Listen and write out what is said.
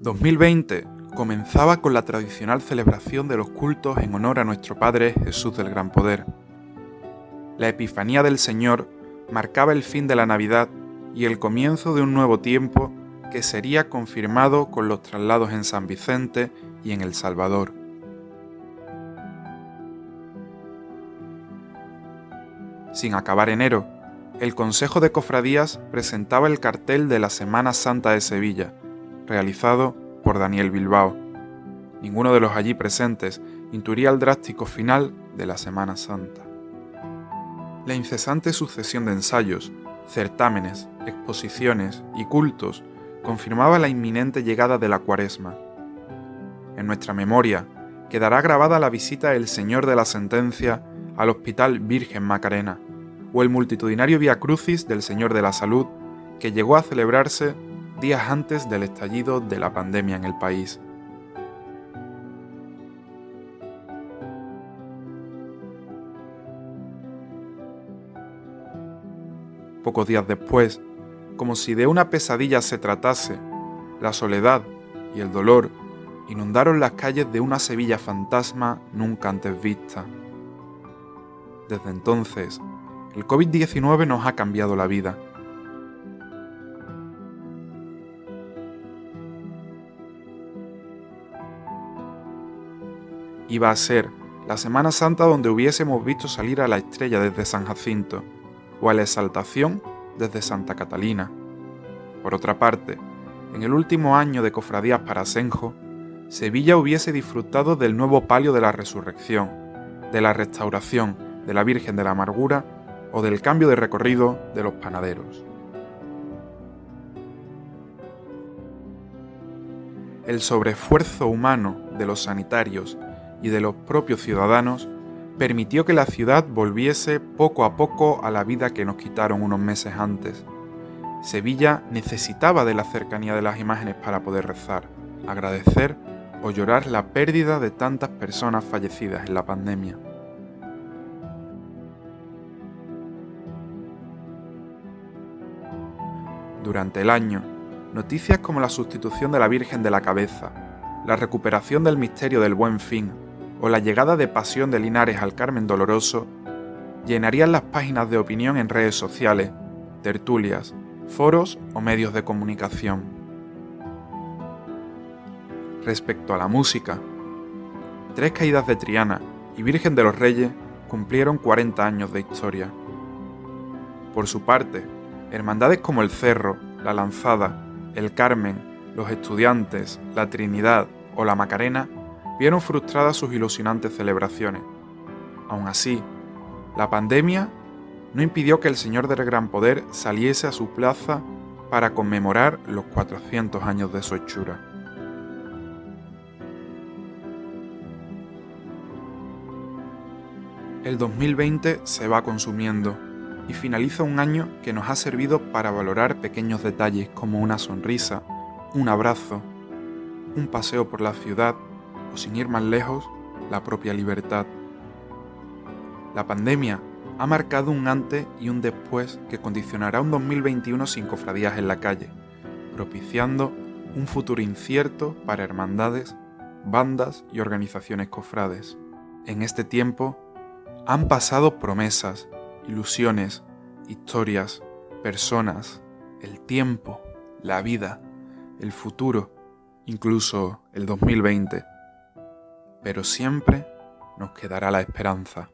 2020 comenzaba con la tradicional celebración de los cultos en honor a nuestro Padre Jesús del Gran Poder. La Epifanía del Señor marcaba el fin de la Navidad y el comienzo de un nuevo tiempo que sería confirmado con los traslados en San Vicente y en El Salvador. Sin acabar enero, el Consejo de Cofradías presentaba el cartel de la Semana Santa de Sevilla, realizado por Daniel Bilbao. Ninguno de los allí presentes intuiría el drástico final de la Semana Santa. La incesante sucesión de ensayos, certámenes, exposiciones y cultos confirmaba la inminente llegada de la Cuaresma. En nuestra memoria quedará grabada la visita del Señor de la Sentencia al Hospital Virgen Macarena, o el multitudinario Vía Crucis del Señor de la Salud, que llegó a celebrarse días antes del estallido de la pandemia en el país. Pocos días después, como si de una pesadilla se tratase, la soledad y el dolor inundaron las calles de una Sevilla fantasma nunca antes vista. Desde entonces, el COVID-19 nos ha cambiado la vida. Iba a ser la Semana Santa donde hubiésemos visto salir a la estrella desde San Jacinto, o a la Exaltación desde Santa Catalina. Por otra parte, en el último año de Cofradías para Asenjo, Sevilla hubiese disfrutado del nuevo palio de la Resurrección, de la restauración de la Virgen de la Amargura o del cambio de recorrido de los panaderos. El sobreesfuerzo humano de los sanitarios y de los propios ciudadanos permitió que la ciudad volviese poco a poco a la vida que nos quitaron unos meses antes. Sevilla necesitaba de la cercanía de las imágenes para poder rezar, agradecer o llorar la pérdida de tantas personas fallecidas en la pandemia. Durante el año, noticias como la sustitución de la Virgen de la Cabeza, la recuperación del misterio del Buen Fin o la llegada de Pasión de Linares al Carmen Doloroso llenarían las páginas de opinión en redes sociales, tertulias, foros o medios de comunicación. Respecto a la música, Tres Caídas de Triana y Virgen de los Reyes cumplieron 40 años de historia. Por su parte, hermandades como el Cerro, la Lanzada, el Carmen, los Estudiantes, la Trinidad o la Macarena vieron frustradas sus ilusionantes celebraciones. Aún así, la pandemia no impidió que el Señor del Gran Poder saliese a su plaza para conmemorar los 400 años de su hechura. El 2020 se va consumiendo y finaliza un año que nos ha servido para valorar pequeños detalles como una sonrisa, un abrazo, un paseo por la ciudad o, sin ir más lejos, la propia libertad. La pandemia ha marcado un antes y un después que condicionará un 2021 sin cofradías en la calle, propiciando un futuro incierto para hermandades, bandas y organizaciones cofrades. En este tiempo han pasado promesas, ilusiones, historias, personas, el tiempo, la vida, el futuro, incluso el 2020. Pero siempre nos quedará la esperanza.